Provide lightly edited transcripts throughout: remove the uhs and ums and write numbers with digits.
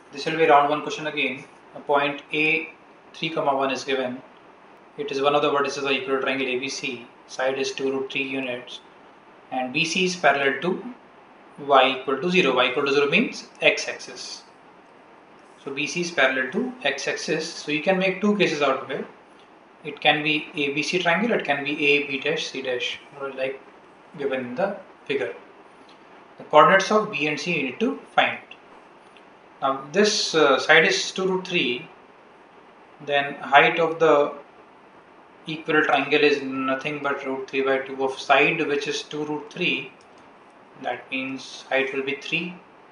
This will be round 1 question again. A point A 3, 1 is given. It is one of the vertices of the equilateral triangle ABC. Side is 2 root 3 units. And BC is parallel to y equal to 0. Y equal to 0 means x-axis. So BC is parallel to x-axis. So you can make two cases out of it. It can be ABC triangle, it can be A, B dash, C dash, like given in the figure. The coordinates of B and C you need to find. Now this side is 2 root 3, then height of the equilateral triangle is nothing but root 3 by 2 of side, which is 2 root 3. That means height will be 3,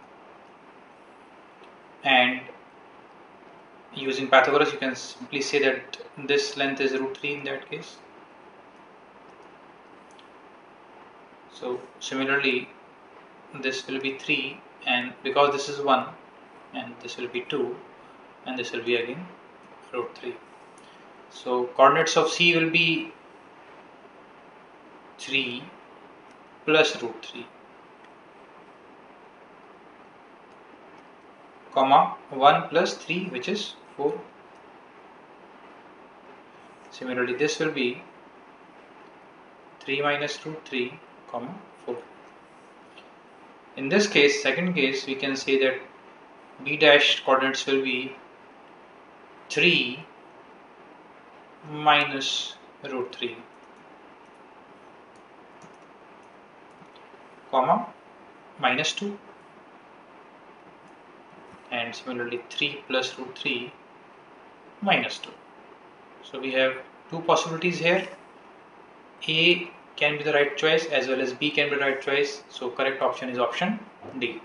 and using Pythagoras you can simply say that this length is root 3 in that case. So similarly this will be 3, and because this is 1 and this will be 2 and this will be again root 3. So coordinates of C will be 3 plus root 3, comma 1 plus 3, which is 4. Similarly this will be 3 minus root 3, comma 4. In this case, second case, we can say that B dash coordinates will be 3 minus root 3, comma minus 2, and similarly 3 plus root 3 minus 2. So we have two possibilities here. A can be the right choice as well as B can be the right choice. So correct option is option D.